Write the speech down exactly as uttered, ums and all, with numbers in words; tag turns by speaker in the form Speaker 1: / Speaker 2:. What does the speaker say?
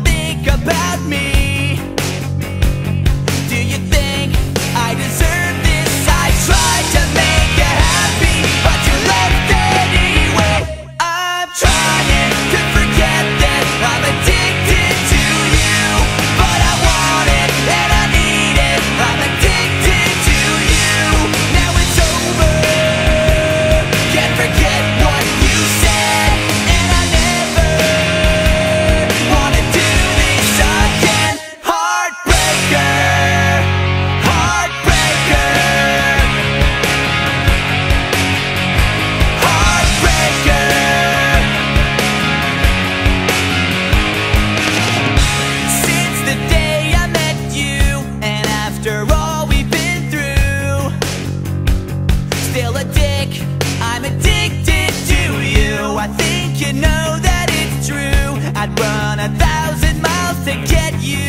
Speaker 1: think about me? Do you think I deserve this? I tried to make you happy, but you left anyway. I'm trying to forget that I'm addicted to you, but I want it and I need it. I'm addicted to you. Now it's over. Can't forget what you said, and I never wanna do this again. Heartbreaker, heartbreaker, heartbreaker. Since the day I met you, and after all we've been through, still a dick, I'm addicted to you. I think you know that it's true. I'd run a thousand miles to get you.